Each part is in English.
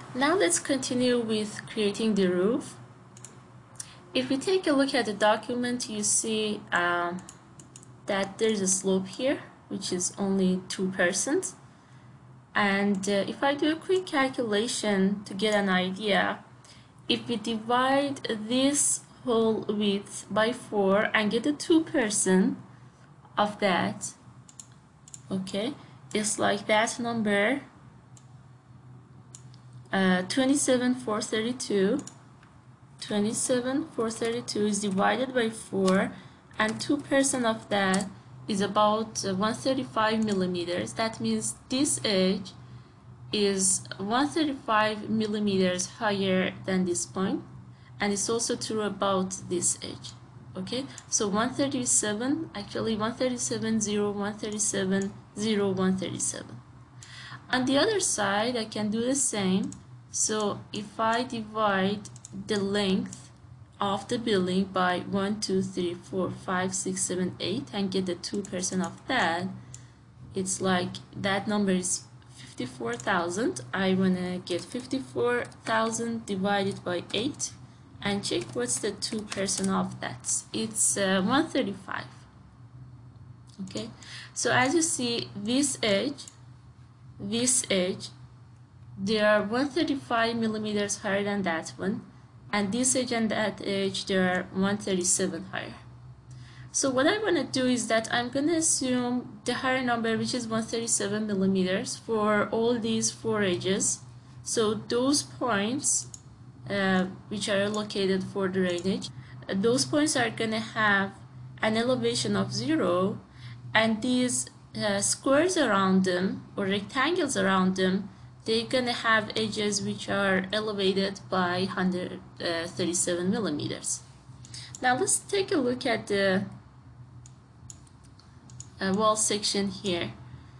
Now let's continue with creating the roof. If we take a look at the document, you see that there's a slope here, which is only 2%. And if I do a quick calculation to get an idea, if we divide this whole width by 4 and get a 2% of that, okay, it's like that number, 27,432. 27,432 is divided by 4, and 2% of that is about 135 millimeters. That means this edge is 135 millimeters higher than this point, and it's also true about this edge. Okay, so 137, actually 137, 0, 137, 0, 137. On the other side, I can do the same. So if I divide the length of the building by 1, 2, 3, 4, 5, 6, 7, 8 and get the 2% of that, it's like that number is 54,000. I want to get 54,000 divided by 8 and check what's the 2% of that. It's 135. Okay, so as you see, this edge, they are 135 millimeters higher than that one, and this edge and that edge, they are 137 higher. So what I want to do is that I'm going to assume the higher number, which is 137 millimeters, for all these 4 edges. So those points which are located for the drainage, those points are going to have an elevation of 0, and these squares around them or rectangles around them, they're going to have edges which are elevated by 137 millimeters. Now let's take a look at the wall section here.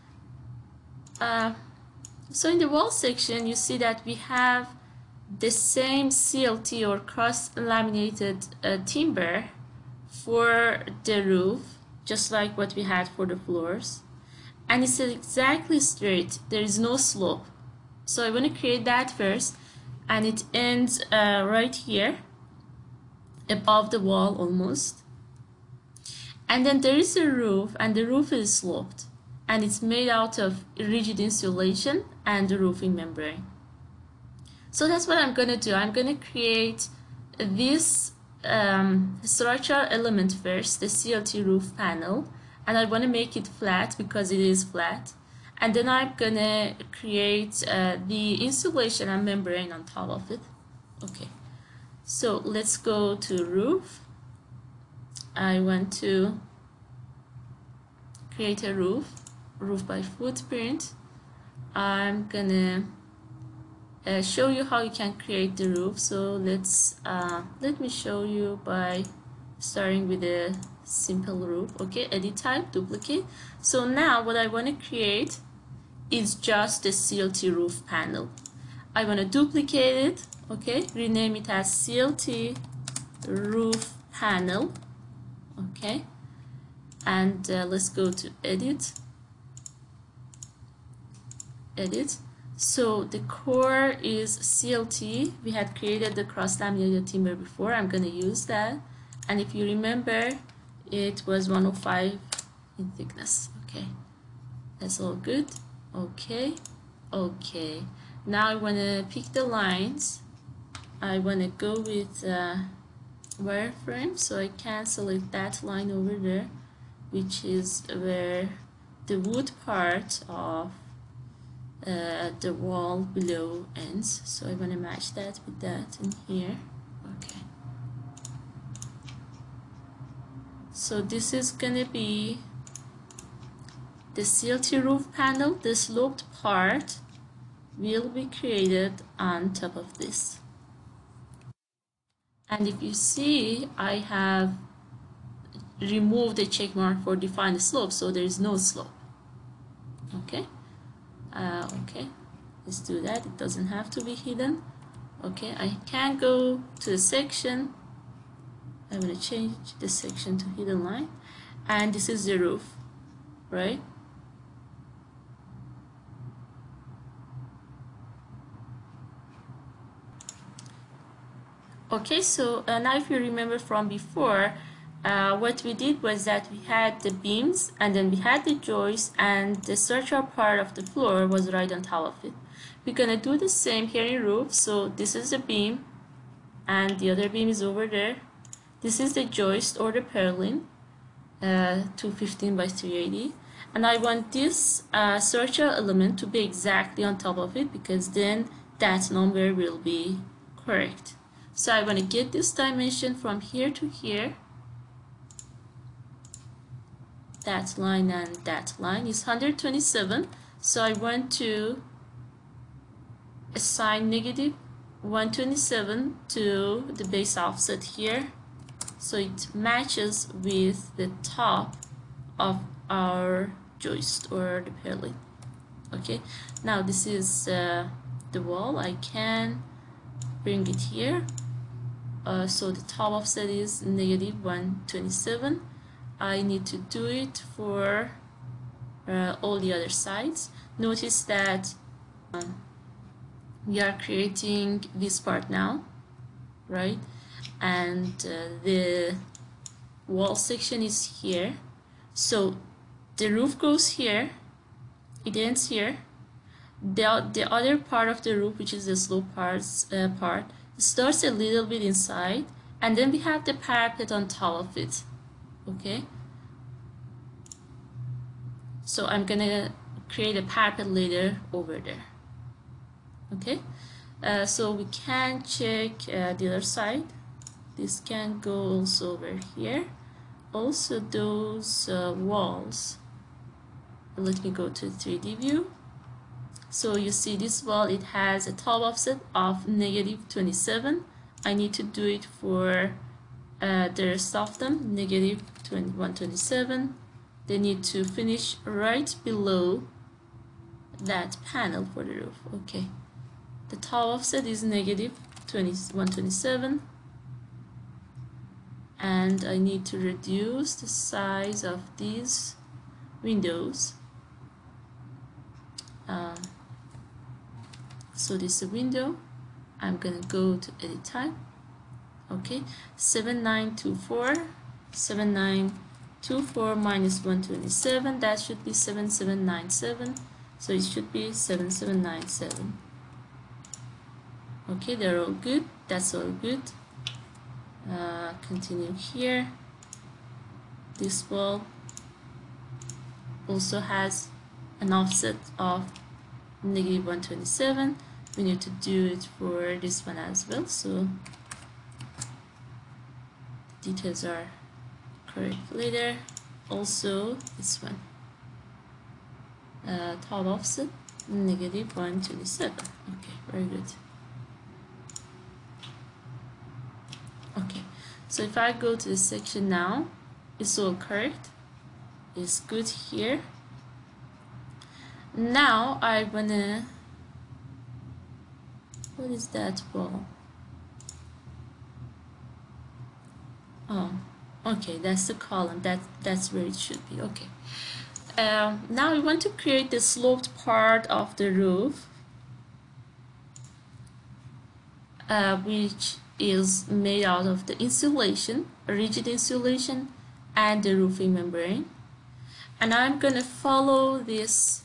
So in the wall section, you see that we have the same CLT or cross-laminated timber for the roof, just like what we had for the floors, and it's exactly straight. There is no slope. So I want to create that first, and it ends right here above the wall almost. And then there is a roof, and the roof is sloped, and it's made out of rigid insulation and the roofing membrane. So that's what I'm going to do. I'm going to create this structural element first, the CLT roof panel, and I want to make it flat because it is flat. And then I'm going to create the insulation and membrane on top of it. Okay, so let's go to roof. I want to create a roof by footprint. I'm gonna show you how you can create the roof. So let me show you by starting with a simple roof. Okay, edit type, duplicate. So now what I want to create is just the CLT roof panel. I want to duplicate it. Okay, rename it as CLT roof panel. Okay, and let's go to edit. So the core is CLT. We had created the cross-laminated timber before. I'm going to use that, and if you remember, it was 105 in thickness. Okay, that's all good. Okay, now I want to pick the lines. I want to go with wireframe, so I can select that line over there, which is where the wood part of the wall below ends. So I want to match that with that in here. Okay, so this is gonna be the CLT roof panel. The sloped part will be created on top of this. And if you see, I have removed the check mark for define slope, so there is no slope. Okay, okay, let's do that. It doesn't have to be hidden. Okay, I can go to the section. I'm going to change the section to hidden line, and this is the roof, right? Okay, so now if you remember from before, what we did was that we had the beams and then we had the joists, and the structural part of the floor was right on top of it. We're gonna do the same here in roof. So this is the beam and the other beam is over there. This is the joist or the purlin, 215 by 380, and I want this structural element to be exactly on top of it, because then that number will be correct. So I want to get this dimension from here to here. That line and that line is 127. So I want to assign negative 127 to the base offset here, so it matches with the top of our joist or the purlin. Okay, now this is the wall. I can bring it here. So the top offset is negative 127. I need to do it for all the other sides. Notice that we are creating this part now, right? And the wall section is here. So the roof goes here, it ends here. The other part of the roof, which is the slope part, starts a little bit inside, and then we have the parapet on top of it. Okay, so I'm gonna create a parapet later over there. Okay, so we can check the other side. This can go also over here. Also those walls, let me go to 3D view. So you see this wall, it has a top offset of negative 27. I need to do it for the rest of them, negative 127. They need to finish right below that panel for the roof. Okay, the top offset is negative 127, and I need to reduce the size of these windows. So this is a window. I'm gonna go to edit type. Okay, 7924 minus 127, that should be 7797. So it should be 7797. Okay, they're all good. That's all good. Continue here. This wall also has an offset of negative 127. We need to do it for this one as well, so details are correct later. Also this one, top offset negative 127. Okay, very good. Okay, so if I go to the section now, it's all correct, it's good here. Now I wanna, what is that wall? Oh, okay, that's the column. That's where it should be. Okay. Now we want to create the sloped part of the roof, which is made out of the insulation, rigid insulation, and the roofing membrane. And I'm gonna follow this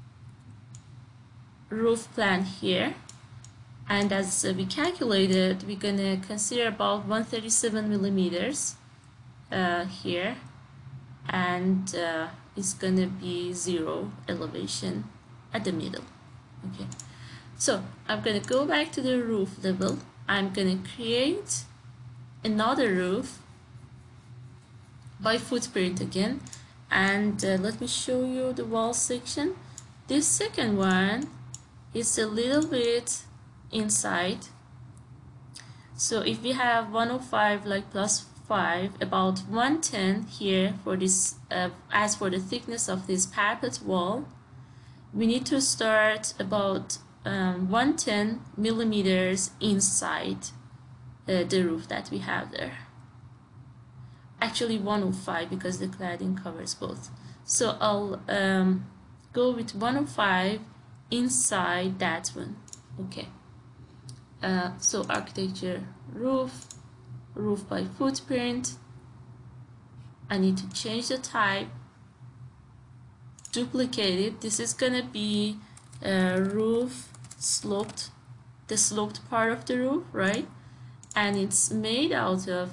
roof plan here, and as we calculated, we're gonna consider about 137 millimeters here, and it's gonna be 0 elevation at the middle. Okay, so I'm gonna go back to the roof level. I'm gonna create another roof by footprint again, and let me show you the wall section. This second one is a little bit inside. So if we have 105 like plus 5, about 110 here for this, as for the thickness of this parapet wall, we need to start about 110 millimeters inside the roof that we have there. Actually 105, because the cladding covers both. So I'll go with 105 inside that one. Okay, So architecture roof by footprint. I need to change the type, duplicate it. This is gonna be roof sloped, the sloped part of the roof, right? And it's made out of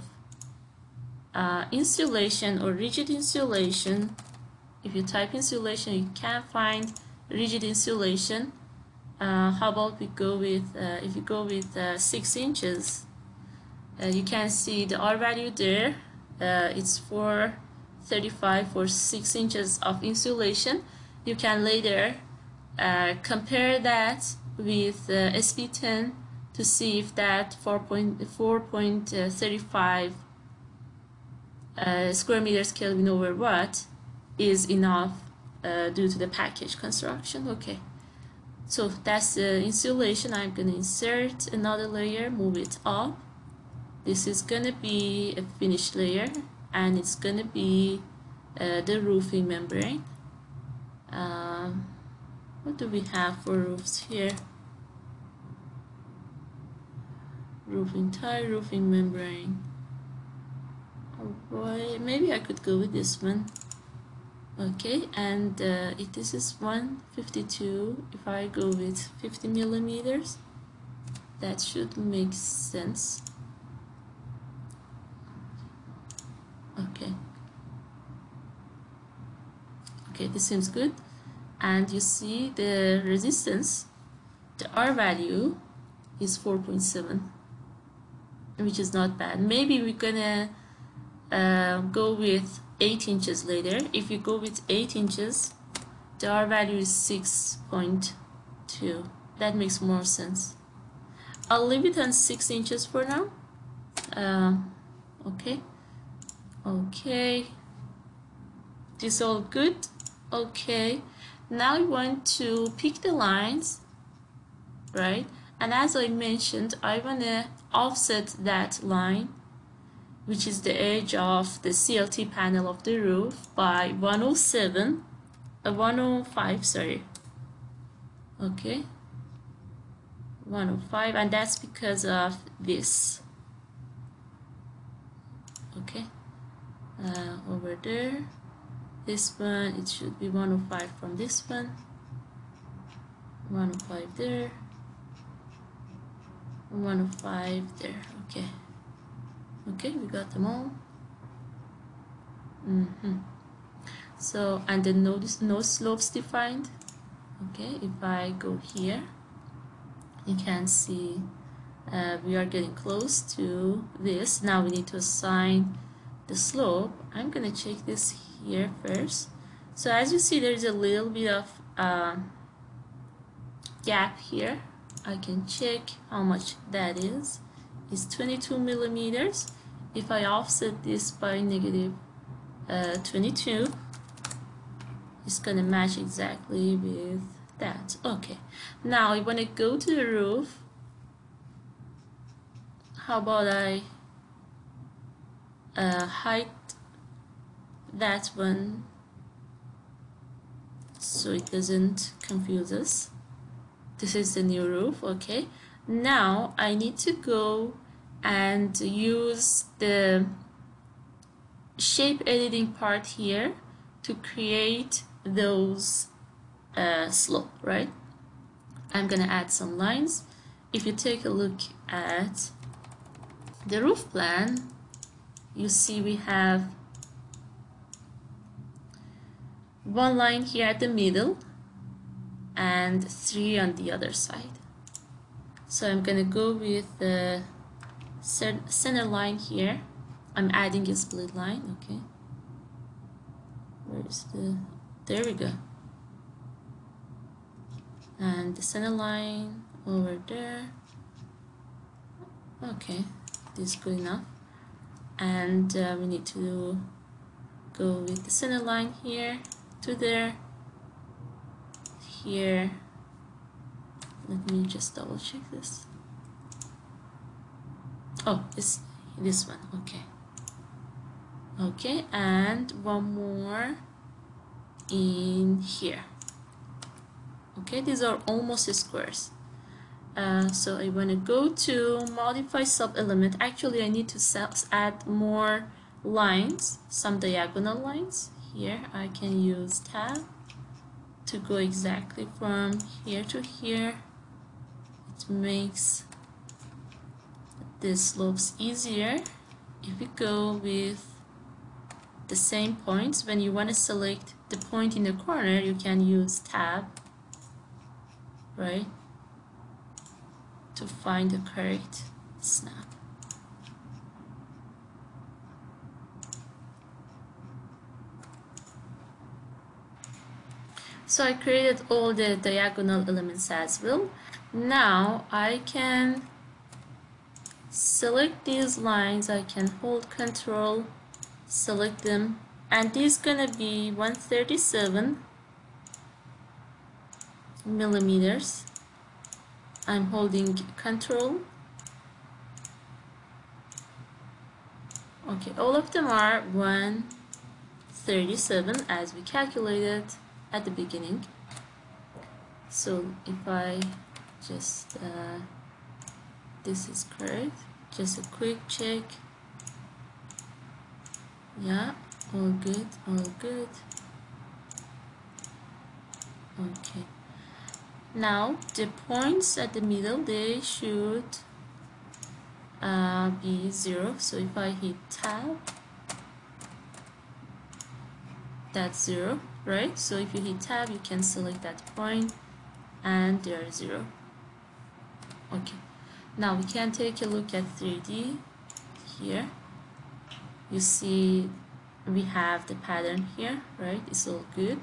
insulation or rigid insulation. If you type insulation, you can't find rigid insulation. How about we go with, if you go with 6 inches, you can see the R value there. It's 435 for 6 inches of insulation. You can later compare that with SB10 to see if that 4.35 square meters Kelvin over watt is enough due to the package construction. Okay, so that's the insulation. I'm going to insert another layer, move it up. This is going to be a finished layer, and it's going to be the roofing membrane. What do we have for roofs here? Roofing tile, roofing membrane. Oh boy, maybe I could go with this one. Okay, and if this is 152, if I go with 50 millimeters, that should make sense. Okay. Okay, this seems good. And you see the resistance, the R value is 4.7, which is not bad. Maybe we're gonna go with 8 inches later. If you go with 8 inches, the R value is 6.2. That makes more sense. I'll leave it on 6 inches for now. Okay. Okay. This all good? Okay. Now you want to pick the lines, right? And as I mentioned, I want to offset that line, which is the edge of the CLT panel of the roof, by 105, sorry. Okay, 105, and that's because of this. Okay, over there, this one, it should be 105 from this one, 105 there, 105 there. Okay. Okay, we got them all. So, and then notice no slopes defined. Okay, if I go here, you can see we are getting close to this. Now we need to assign the slope. I'm gonna check this here first. So as you see, there's a little bit of gap here. I can check how much that is. It's 22 millimeters. If I offset this by negative 22, it's gonna match exactly with that. Okay, now I want to go to the roof. How about I hide that one so it doesn't confuse us. This is the new roof. Okay, now I need to go and use the shape editing part here to create those slope, right? I'm gonna add some lines. If you take a look at the roof plan, you see we have one line here at the middle and 3 on the other side. So I'm gonna go with the center line here. I'm adding a split line. Okay, where is the, there we go, and the center line over there. Okay, this is good enough. And we need to go with the center line here to there, here. Let me just double check this. Oh, it's this one. Okay. Okay, and one more in here. Okay, these are almost squares. So I want to go to modify sub-element. Actually, I need to add more lines, some diagonal lines. Here I can use tab to go exactly from here to here. It makes the slopes easier. If we go with the same points, when you want to select the point in the corner, you can use tab, right, to find the correct snap. So I created all the diagonal elements as well. Now I can select these lines. I can hold Control, select them, and this is gonna be 137 millimeters. I'm holding Control. Okay, all of them are 137 as we calculated at the beginning. So if I just this is correct, just a quick check. Yeah, all good, all good. Okay, now the points at the middle, they should be 0. So if I hit tab, that's 0, right? So if you hit tab, you can select that point and they are 0. Okay, now we can take a look at 3D. Here you see we have the pattern here, right? It's all good.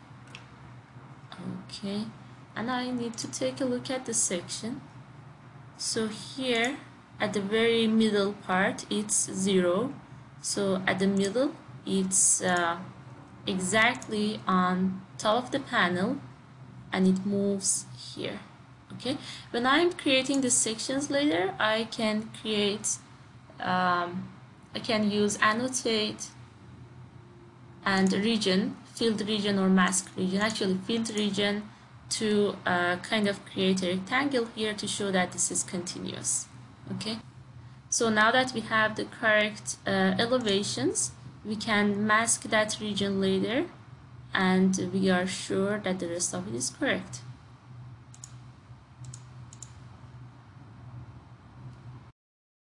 Okay, and I need to take a look at the section. So here at the very middle part, it's 0. So at the middle, it's exactly on top of the panel, and it moves here. Okay, when I'm creating the sections later, I can create I can use annotate and region, field region or mask region, actually field region, to kind of create a rectangle here to show that this is continuous. Okay, so now that we have the correct elevations, we can mask that region later, and we are sure that the rest of it is correct.